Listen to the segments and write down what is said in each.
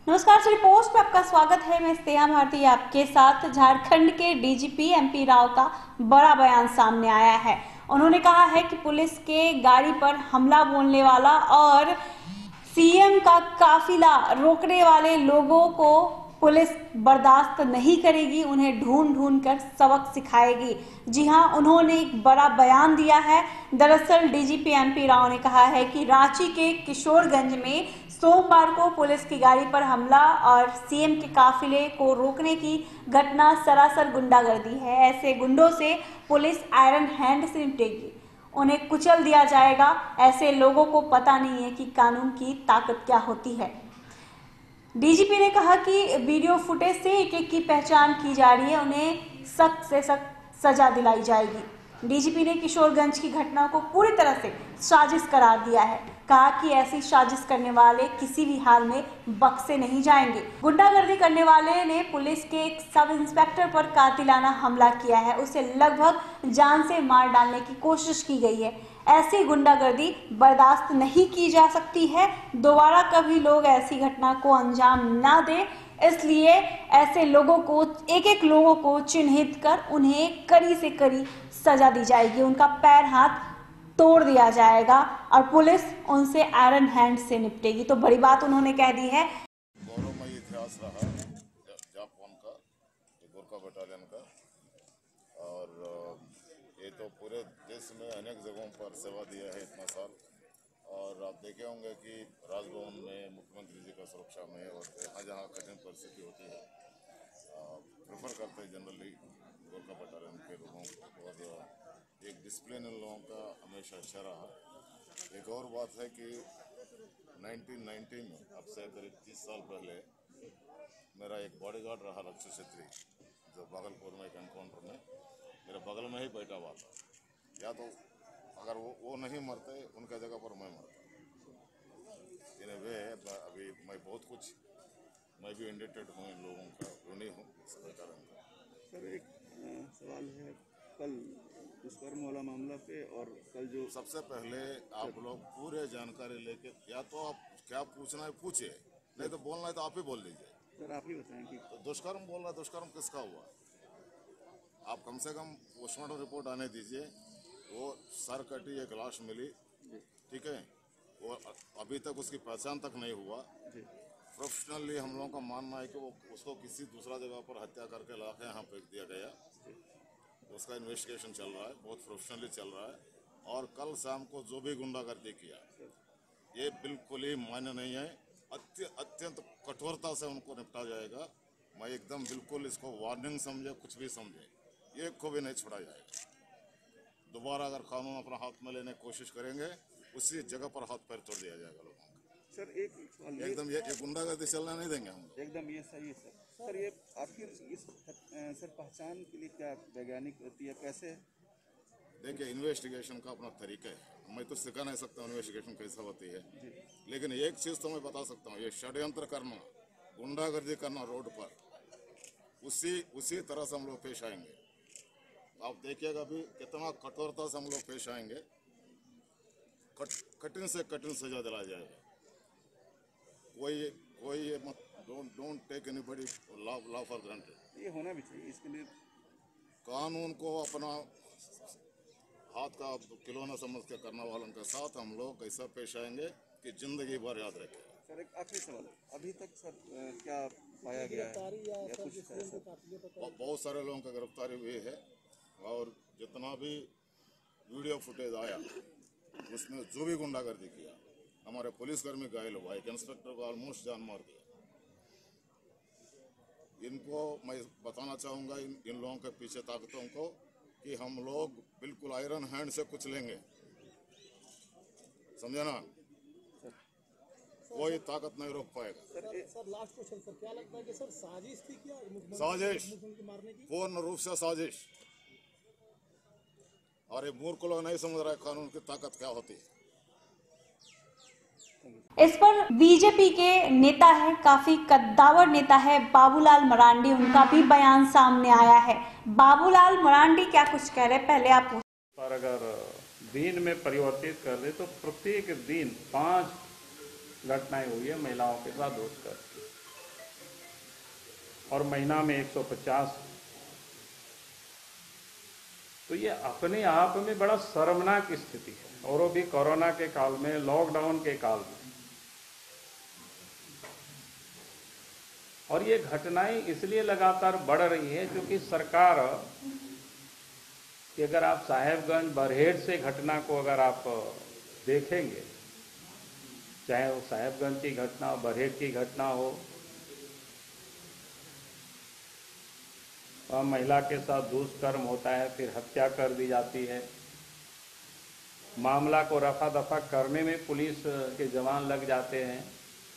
नमस्कार, श्री पोस्ट में आपका स्वागत है। मैं स्नेहा भारती आपके साथ। झारखंड के डीजीपी एमपी राव का बड़ा बयान सामने आया है। उन्होंने कहा है कि पुलिस के गाड़ी पर हमला बोलने वाला और सीएम का काफिला रोकने वाले लोगों को पुलिस बर्दाश्त नहीं करेगी, उन्हें ढूंढ ढूंढ कर सबक सिखाएगी। जी हां, उन्होंने एक बड़ा बयान दिया है। दरअसल डीजीपी एमपी राव ने कहा है कि रांची के किशोरगंज में सोमवार को पुलिस की गाड़ी पर हमला और सीएम के काफिले को रोकने की घटना सरासर गुंडागर्दी है। ऐसे गुंडों से पुलिस आयरन हैंड से निपटेगी, उन्हें कुचल दिया जाएगा। ऐसे लोगों को पता नहीं है कि कानून की ताकत क्या होती है। डीजीपी ने कहा कि वीडियो फुटेज से एक एक की पहचान की जा रही है, उन्हें सख्त से सख्त सजा दिलाई जाएगी। डीजीपी ने किशोरगंज की घटना को पूरी तरह से साजिश करार दिया है। कहा कि ऐसी साजिश करने वाले किसी भी हाल में बख्शे नहीं जाएंगे। गुंडागर्दी करने वाले ने पुलिस के एक सब इंस्पेक्टर पर कातिलाना हमला किया है, उसे लगभग जान से मार डालने की कोशिश की गई है। ऐसी गुंडागर्दी बर्दाश्त नहीं की जा सकती है। दोबारा कभी लोग ऐसी घटना को अंजाम ना दें, इसलिए ऐसे लोगों को एक एक लोगों को चिन्हित कर उन्हें कड़ी से कड़ी सजा दी जाएगी, उनका पैर हाथ तोड़ दिया जाएगा और पुलिस उनसे आयरन हैंड से निपटेगी। तो बड़ी बात उन्होंने कह दी है। गौरवमय इतिहास रहा जापान का, गोरखा बटालियन का, और ये तो पूरे देश में अनेक जगहों पर सेवा दिया है इतना साल। और आप देखे होंगे कि राजभवन में मुख्यमंत्री जी का सुरक्षा में और जहाँ जहाँ कठिन परिस्थिति होती है प्रेफर करते हैं जनरली गोरखा बटालियन के लोगों को, और एक डिसिप्लिन इन लोगों का हमेशा अच्छा रहा। एक और बात है कि 1990 में, अब से करीब 30 साल पहले, मेरा एक बॉडीगार्ड रहा लक्ष्य छेत्री, जो भागलपुर में एक एनकाउंटर में मेरे बगल में ही बैठा हुआ था। या तो अगर वो नहीं मरते, उनका जगह पर मैं मरता। इन वे अभी मैं भी इंडिटेड हूँ, इन लोगों का ऋणी हूँ इस कारण का। सर, एक सवाल है, कल दुष्कर्म वाला मामला पे और कल जो सबसे पहले आप लोग पूरे जानकारी लेके, या तो आप क्या पूछना है पूछिए, नहीं तो बोलना है तो आप ही बोल लीजिए। सर, आप ही बताएं कि तो दुष्कर्म बोल रहा है, दुष्कर्म किसका हुआ? आप कम से कम पोस्टमार्टम रिपोर्ट आने दीजिए। वो सर कटी एक लाश मिली, ठीक है, वो अभी तक उसकी पहचान तक नहीं हुआ। प्रोफेशनली हम लोगों का मानना है कि वो उसको किसी दूसरा जगह पर हत्या करके ला के यहाँ फेंक दिया गया। उसका इन्वेस्टिगेशन चल रहा है, बहुत प्रोफेशनली चल रहा है। और कल शाम को जो भी गुंडागर्दी किया, ये बिल्कुल ही मान्य नहीं है। अत्यंत कठोरता से उनको निपटा जाएगा। मैं एकदम बिल्कुल इसको वार्निंग समझे, कुछ भी समझे, ये को भी नहीं छोड़ा जाएगा। दोबारा अगर कानून अपना हाथ में लेने की कोशिश करेंगे, उसी जगह पर हाथ पैर तोड़ दिया जाएगा लोगों का। सर, एक सवाल, एकदम ये गुंडागर्दी चलना नहीं देंगे हम। एकदम ये सही है सर। सर, ये आखिर इस सर पहचान के लिए क्या वैज्ञानिक होती है, कैसे? देखिए, इन्वेस्टिगेशन का अपना तरीका है। मैं तो सिखा नहीं सकता इन्वेस्टिगेशन कैसा होती है, लेकिन एक चीज़ तो मैं बता सकता हूँ, ये षड्यंत्र करना, गुंडागर्दी करना रोड पर, उसी तरह से हम लोग पेश आएंगे। आप देखिएगा अभी कितना कठोरता से हम लोग पेश आएंगे। कठिन से कठिन सजा दिलाया जाएगा। कोई मत, don't take anybody law for granted. ये होना भी चाहिए। इसके लिए कानून को अपना हाथ का खिलौना समझ के करने वालों के साथ हम लोग कैसा पेश आएंगे कि जिंदगी भर याद रखें। सर, एक आखिरी सवाल, अभी तक सर क्या पाया गया है या कुछ? बहुत सारे लोगों की गिरफ्तारी हुई है, और जितना भी वीडियो फुटेज आया उसमें जो भी गुंडागर्दी किया, हमारे पुलिसकर्मी घायल हुआ, एक इंस्पेक्टर को ऑलमोस्ट जान मार दिया। इनको मैं बताना चाहूँगा, इन लोगों के पीछे ताकतों को, कि हम लोग बिल्कुल आयरन हैंड से कुछ लेंगे, समझे ना? कोई ताकत नहीं रोक पाएगा। सर, लास्ट क्वेश्चन सर, क्या लगता है कि सर साजिश थी क्या? साजिश, मारने की पूर्ण रूप से साजिश। और ये मूर्ख लोग नहीं समझ रहा है कानून की ताकत क्या होती है। इस पर बीजेपी के नेता है, काफी कद्दावर नेता है बाबूलाल मरांडी, उनका भी बयान सामने आया है। बाबूलाल मरांडी क्या कुछ कह रहे हैं, पहले आप। पर अगर दिन में परिवर्तित कर दे तो प्रत्येक दिन 5 घटनाएं हुई है महिलाओं के साथ दुष्कर्म। और महीना में 150। तो ये अपने आप में बड़ा शर्मनाक स्थिति है, और वो भी कोरोना के काल में, लॉकडाउन के काल में। और ये घटनाएं इसलिए लगातार बढ़ रही है क्योंकि सरकार कि अगर आप साहेबगंज बरहेट से घटना को अगर आप देखेंगे, चाहे वो साहेबगंज की घटना हो, बरहेट की घटना हो, महिला के साथ दुष्कर्म होता है, फिर हत्या कर दी जाती है। मामला को रफा दफा करने में पुलिस के जवान लग जाते हैं,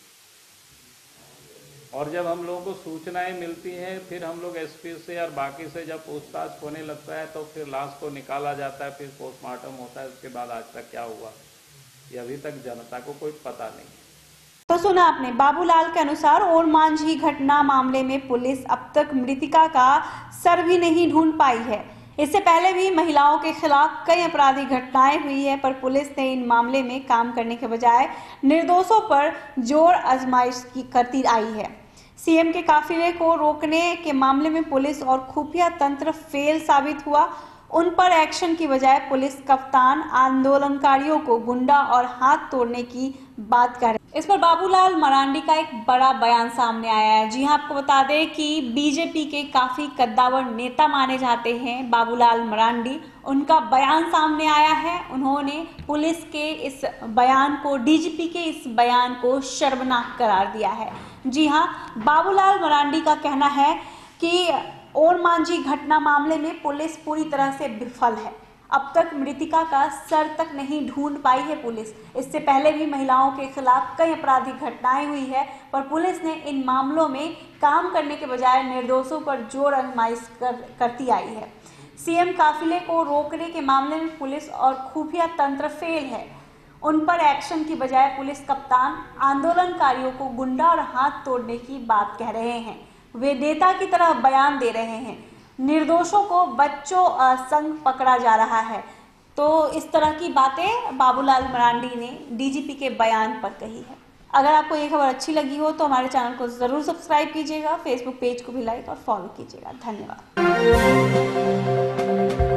और जब हम लोगों को सूचनाएं मिलती हैं, फिर हम लोग एसपी से और बाकी से जब पूछताछ होने लगता है तो फिर लाश को निकाला जाता है, फिर पोस्टमार्टम होता है। उसके बाद आज तक क्या हुआ ये अभी तक जनता को कोई पता नहीं। तो सुना आपने बाबूलाल के अनुसार ओरमांझी घटना मामले में पुलिस अब तक मृतिका का सर भी नहीं ढूंढ पाई है। इससे पहले भी महिलाओं के खिलाफ कई आपराधिक घटनाएं हुई है, पर पुलिस ने इन मामले में काम करने के बजाय निर्दोषों पर जोर आजमाइश करती आई है। सीएम के काफिले को रोकने के मामले में पुलिस और खुफिया तंत्र फेल साबित हुआ। उन पर एक्शन की बजाय पुलिस कप्तान आंदोलनकारियों को गुंडा और हाथ तोड़ने की बात कर रहे। इस पर बाबूलाल मरांडी का एक बड़ा बयान सामने आया है। जी हां, आपको बता दें कि बीजेपी के काफी कद्दावर नेता माने जाते हैं बाबूलाल मरांडी। उनका बयान सामने आया है। उन्होंने पुलिस के इस बयान को, डीजीपी के इस बयान को शर्मनाक करार दिया है। जी हां, बाबूलाल मरांडी का कहना है कि ओरमांझी घटना मामले में पुलिस पूरी तरह से विफल है। अब तक मृतिका का सर तक नहीं ढूंढ पाई है पुलिस। इससे पहले भी महिलाओं के खिलाफ कई आपराधिक घटनाएं हुई है, पर पुलिस ने इन मामलों में काम करने के बजाय निर्दोषों पर जोर आजमाइश करती आई है। सीएम काफिले को रोकने के मामले में पुलिस और खुफिया तंत्र फेल है। उन पर एक्शन की बजाय पुलिस कप्तान आंदोलनकारियों को गुंडा और हाथ तोड़ने की बात कह रहे हैं। वे नेता की तरह बयान दे रहे हैं। निर्दोषों को बच्चों संग पकड़ा जा रहा है। तो इस तरह की बातें बाबूलाल मरांडी ने डीजीपी के बयान पर कही है। अगर आपको ये खबर अच्छी लगी हो तो हमारे चैनल को जरूर सब्सक्राइब कीजिएगा, फेसबुक पेज को भी लाइक और फॉलो कीजिएगा। धन्यवाद।